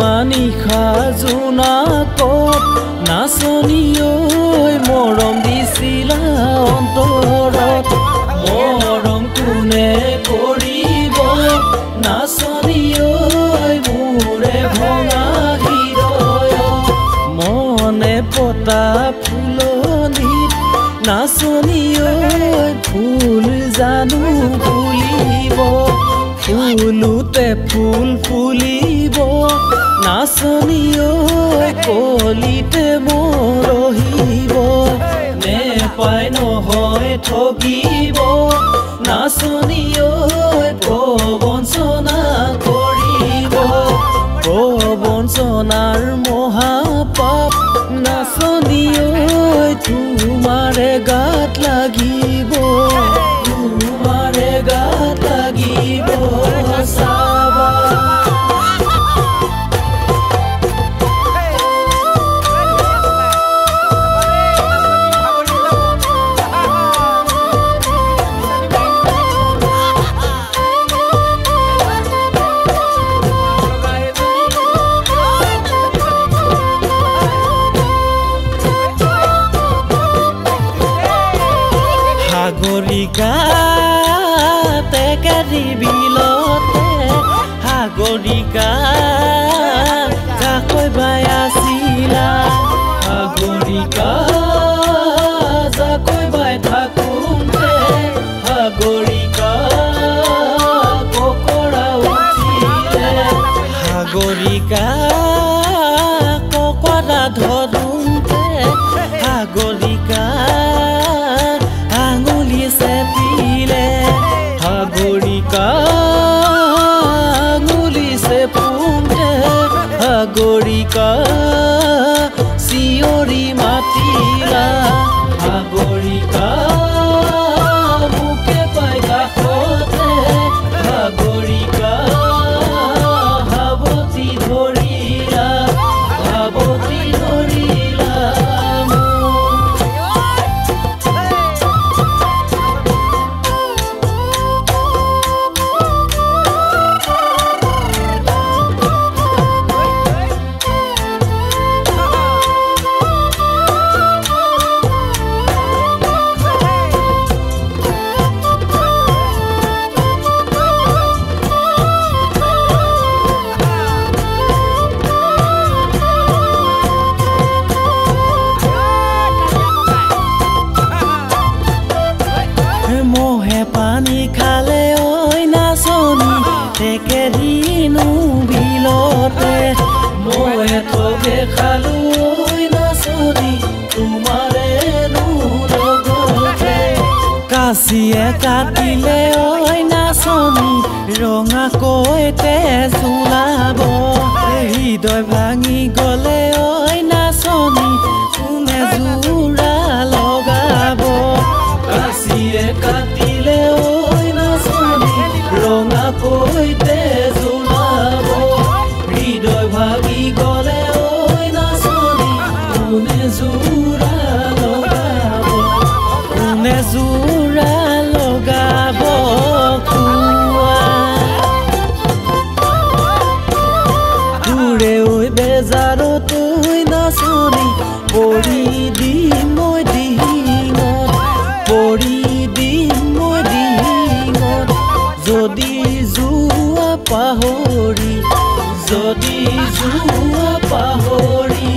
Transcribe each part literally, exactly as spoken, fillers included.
জোনোৱা নিশা জোনাকত নাচনী ঐ মৰম দিছিলা অন্তৰত মৰম কোনে কৰিব নাচনী ঐ মোৰে ভঙা হৃদয় মনে পতা ফুলনিত নাচনী ঐ ফুল জানো ফুলিব ফুলুতে ফুল ফুলিব নাচনী ঐ কলিতে মৰহিব নেপাই নহয় ঠগিব নাচনী ঐ প্ৰবঞ্চনা কৰিব প্ৰবঞ্চনাৰ মহাপাপ নাচনী ঐ তোমাৰে গাত লাগিব তোমাৰে গাত লাগিব চাবা সাগৰিকাতে কাৰি বিলতে সাগৰিকা যাকৈ বাই আছিলা সাগৰিকা যাকৈ বাই থাকোঁতে সাগৰিকা ককৰা উঠিলে সাগৰিকা ককৰা ধৰোঁতে সাগৰিকা সাগৰিকা আঙুলিছে পুঁতে সাগৰিকা চিঞৰি মাতিলা সাগৰিকা মুখে পাই কাষতে সাগৰিকা সাৱতি ধৰিলা সাৱতি ধৰিলা মহে পানী খালে ঐ নাচনী টেকেৰিনো বিলতে মহে ঠগে খালো ঐ নাচনী তোমাৰে লগতে কাঁচিয়ে কাটিলে ঐ নাচনী ৰঙাকৈ তেজ ওলাব হৃদয় ভাঙি গলে ঐ নাচনী কোনে জোৰা লগাব কাঁচিয়ে কাটিলে ঐ নাচনী ৰঙাকৈ তেজ ওলাব হৃদয় ভাঙি গলে ঐ নাচনী কোনে জোৰা লগাব কোনে জোৰা লগাব কোৱা তোৰে ঐ বেজাৰত ঐ নাচনী পৰি দিম মই দিঙত পৰি দিম মই দিঙত যদি যোৱা পাহৰি যদি যোৱা পাহৰি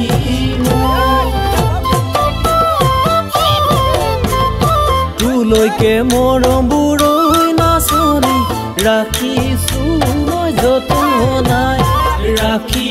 তোলৈকে মৰমবোৰ ঐ নাচনী ৰাখিছো মই যতনাই ৰাখি